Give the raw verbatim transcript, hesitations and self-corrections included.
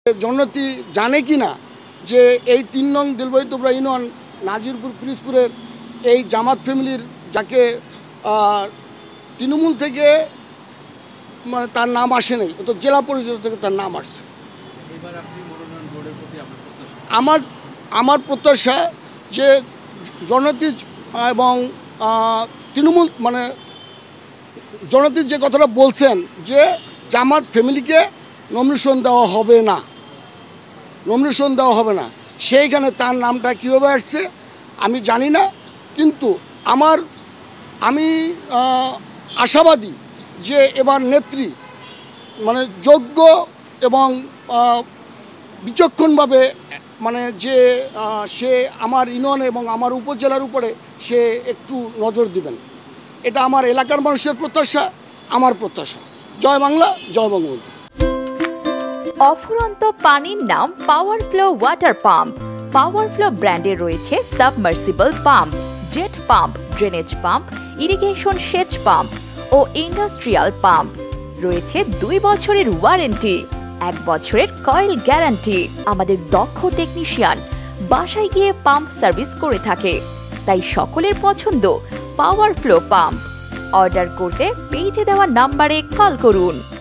জনতি জানে কি না যে এই তিন নং দিলবাই তোবরা ইউনিয়ন নাজিরপুর পিরিজপুরের এই জামাত ফ্যামিলির যাকে তৃণমূল থেকে মানে তার নাম আসে নাই, তো জেলা পরিষদ থেকে তার নাম আসছে। আমার আমার প্রত্যাশা যে জনতি এবং তৃণমূল মানে জনতির যে কথাটা বলছেন যে জামাত ফ্যামিলিকে নমিনেশন দেওয়া হবে না, নমিনেশন দেওয়া হবে না, সেইখানে তার নামটা কীভাবে আসছে আমি জানি না। কিন্তু আমার আমি আশাবাদী যে এবার নেত্রী মানে যোগ্য এবং বিচক্ষণভাবে মানে যে সে আমার ইউনিয়ন এবং আমার উপজেলার উপরে সে একটু নজর দিবেন, এটা আমার এলাকার মানুষের প্রত্যাশা, আমার প্রত্যাশা। জয় বাংলা, জয় বঙ্গবন্ধু। অফুরন্ত পানির নাম power flow water pump. Power flow ব্র্যান্ডের রয়েছে submersible pump, jet pump, drainage pump, irrigation সেচ পাম্প ও ইন্ডাস্ট্রিয়াল পাম্প। রয়েছে দুই বছরের ওয়ারেন্টি, এক বছরের কয়েল গ্যারান্টি। আমাদের দক্ষ টেকনিশিয়ান বাসায় গিয়ে পাম্প সার্ভিস করে থাকে, তাই সকলের পছন্দ পাওয়ার ফ্লো পাম্প। অর্ডার করতে পেজে দেওয়া নাম্বারে কল করুন।